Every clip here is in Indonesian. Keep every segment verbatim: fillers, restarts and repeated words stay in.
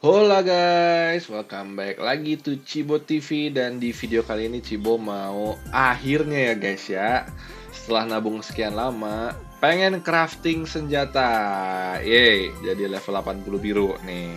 Hola guys, welcome back lagi to Cibo T V. Dan di video kali ini Cibo mau akhirnya ya guys ya, setelah nabung sekian lama pengen crafting senjata. Yeay, jadi level delapan puluh biru nih.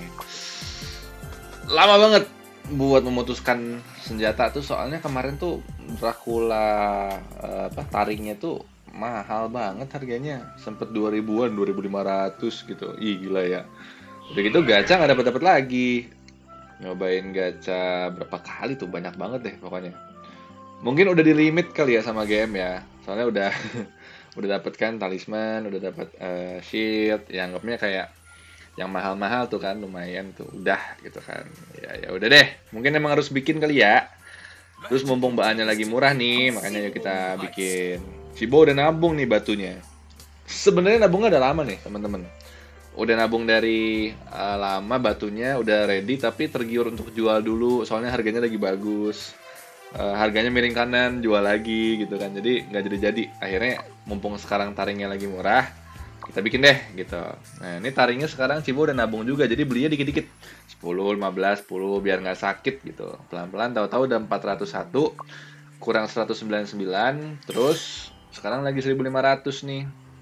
Lama banget buat memutuskan senjata tuh, soalnya kemarin tuh Dracula eh, apa taringnya tuh mahal banget harganya, sempet dua ribuan, dua ribu lima ratus gitu. Ih gila ya. Udah gitu gacha nggak dapat dapat lagi. Nyobain gacha berapa kali tuh, banyak banget deh pokoknya. Mungkin udah di limit kali ya sama game ya. Soalnya udah udah dapet kan talisman, udah dapet eh, shield, yang anggapnya kayak yang mahal-mahal tuh kan, lumayan tuh. Udah gitu kan. Ya ya udah deh. Mungkin emang harus bikin kali ya. Terus mumpung bahannya lagi murah nih, makanya yuk kita bikin. Cibo udah nabung nih batunya. Sebenarnya nabungnya udah lama nih, teman-teman. Udah nabung dari uh, lama batunya, udah ready, tapi tergiur untuk jual dulu soalnya harganya lagi bagus. Uh, harganya miring kanan, jual lagi gitu kan, jadi nggak jadi-jadi. Akhirnya mumpung sekarang taringnya lagi murah, kita bikin deh gitu. Nah ini taringnya sekarang Cibo udah nabung juga, jadi belinya dikit-dikit, sepuluh, lima belas, sepuluh, biar nggak sakit gitu. Pelan-pelan tahu-tahu udah empat ratus satu, kurang seratus sembilan puluh sembilan, terus sekarang lagi seribu lima ratus nih,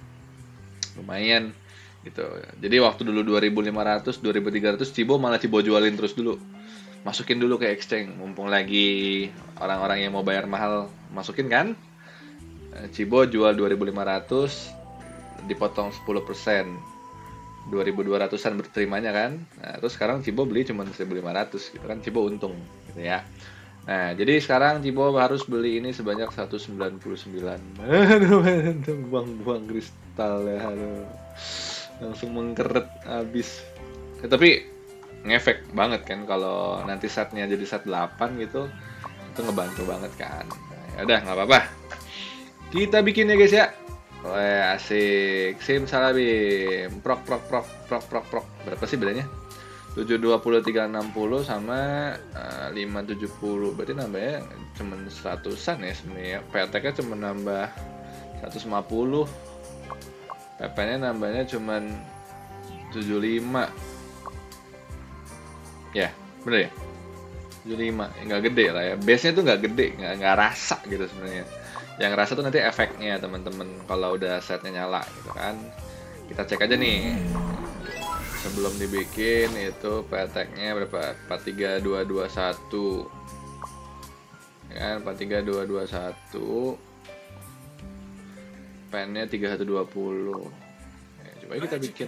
lumayan gitu. Jadi waktu dulu dua ribu lima ratus, dua ribu tiga ratus Cibo malah Cibo jualin terus dulu. Masukin dulu ke exchange, mumpung lagi orang-orang yang mau bayar mahal masukin kan. Eh, Cibo jual dua ribu lima ratus, dipotong sepuluh persen. dua ribu dua ratusan berterimanya kan. Nah, terus sekarang Cibo beli cuma seribu lima ratus gitu kan, Cibo untung gitu ya. Nah, jadi sekarang Cibo harus beli ini sebanyak seratus sembilan puluh sembilan. Aduh, buang-buang kristal ya, aduh. Langsung mengkeret habis. Ya, tapi ngefek banget kan kalau nanti setnya jadi set delapan gitu, itu ngebantu banget kan. Nah, ya udah nggak apa-apa, kita bikin ya guys ya. Wah asik, simsalabim, prok prok prok prok prok prok. Berapa sih bedanya? tujuh dua puluh, tiga enam puluh sama uh, lima tujuh puluh, berarti nambahnya cuman seratusan ya sebenarnya. P T K cuma nambah seratus lima puluh, P P-nya nambahnya cuman tujuh puluh lima. Ya, bener ya? tujuh puluh lima. Nggak gede lah ya. Base-nya tuh nggak gede, nggak, nggak rasa gitu sebenarnya. Yang rasa tuh nanti efeknya teman-teman kalau udah setnya nyala gitu kan. Kita cek aja nih. Sebelum dibikin itu P T K-nya berapa? empat tiga dua dua satu. Ya kan, empat tiga dua dua satu. Pen-nya tiga satu dua nol. Ya, coba kita bikin.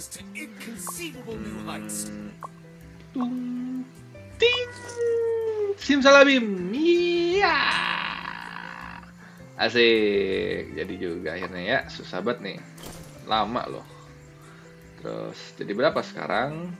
Hmm, tung, ting, simsalabim, iya, asik, jadi juga akhirnya ya. Susah banget nih, lama loh. Terus jadi berapa sekarang?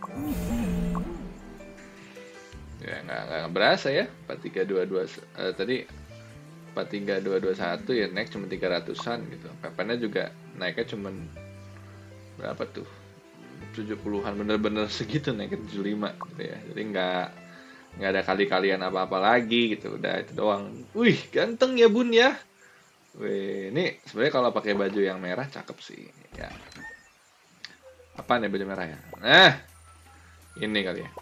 Ya nggak nggak berasa ya, empat tiga dua dua uh, tadi empat tiga dua dua satu ya, naik cuma tiga ratusan gitu. P P-nya juga naiknya cuma berapa tuh? tujuh puluhan, bener-bener segitu, naiknya tujuh puluh lima gitu ya. Jadi nggak nggak ada kali-kalian apa-apa lagi gitu, udah itu doang. Wih ganteng ya bun ya. Wih ini sebenarnya kalau pakai baju yang merah cakep sih ya. Apa nih baju merah ya? Nah ini kali ya.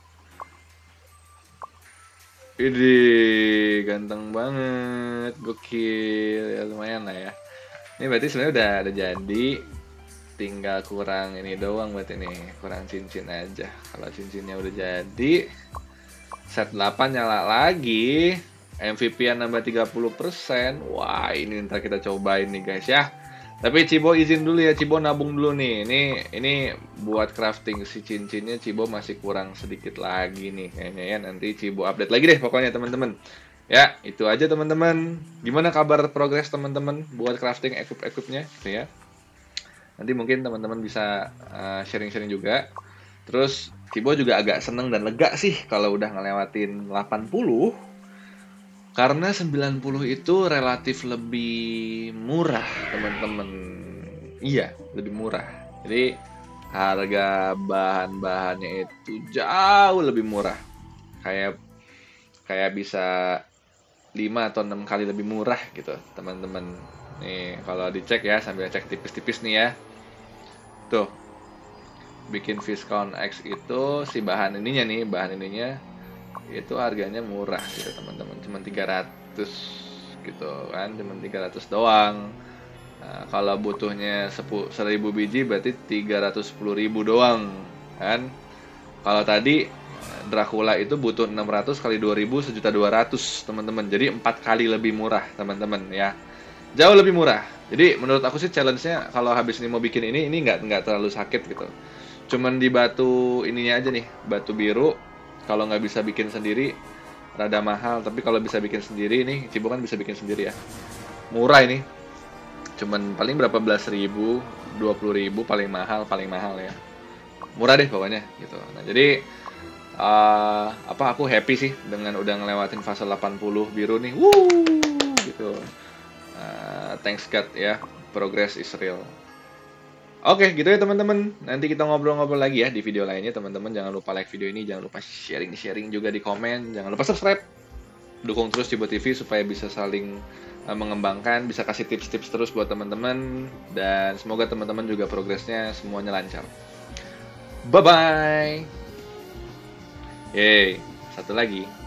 Ini ganteng banget, gokil ya, lumayan lah ya. Ini berarti sebenarnya udah ada jadi, tinggal kurang ini doang buat ini, kurang cincin aja. Kalau cincinnya udah jadi, set delapan nyala lagi, M V P-an nambah tiga puluh persen. Wah, ini ntar kita cobain nih guys ya. Tapi Cibo izin dulu ya, Cibo nabung dulu nih. Ini ini buat crafting si cincinnya Cibo masih kurang sedikit lagi nih kayaknya ya. Nanti Cibo update lagi deh pokoknya teman-teman. Ya, itu aja teman-teman. Gimana kabar progres teman-teman buat crafting equip-equipnya gitu ya. Nanti mungkin teman-teman bisa uh, sharing-sharing juga. Terus Cibo juga agak seneng dan lega sih kalau udah ngelewatin delapan puluh. Karena sembilan puluh itu relatif lebih murah, teman-teman. Iya, lebih murah. Jadi harga bahan-bahannya itu jauh lebih murah. Kayak kayak bisa lima atau enam kali lebih murah gitu, teman-teman. Nih, kalau dicek ya, sambil cek tipis-tipis nih ya. Tuh. bikin Viscount X itu si bahan ininya nih, bahan ininya itu harganya murah gitu teman-teman, cuma tiga ratus gitu kan, cuma tiga ratus doang. Nah, kalau butuhnya seribu biji berarti tiga ratus sepuluh ribu doang kan. Kalau tadi Dracula itu butuh enam ratus kali dua ribu, sejuta dua ratus teman-teman. Jadi empat kali lebih murah teman-teman ya. Jauh lebih murah. Jadi menurut aku sih challenge-nya kalau habis ini mau bikin ini, ini nggak nggak terlalu sakit gitu. Cuman di batu ininya aja nih, batu biru. Kalau nggak bisa bikin sendiri, rada mahal. Tapi kalau bisa bikin sendiri nih, Cibo kan bisa bikin sendiri ya. Murah ini. Cuman paling berapa belas ribu, dua puluh ribu paling mahal, paling mahal ya. Murah deh pokoknya gitu. Nah jadi uh, apa aku happy sih dengan udah ngelewatin fase delapan puluh biru nih. Wuh gitu. Uh, thanks God ya, progress is real. Oke, gitu ya teman-teman. Nanti kita ngobrol-ngobrol lagi ya di video lainnya teman-teman. Jangan lupa like video ini, jangan lupa sharing-sharing juga di komen, jangan lupa subscribe. Dukung terus Cibo T V supaya bisa saling uh, mengembangkan, bisa kasih tips-tips terus buat teman-teman, dan semoga teman-teman juga progresnya semuanya lancar. Bye bye. Yeay, satu lagi.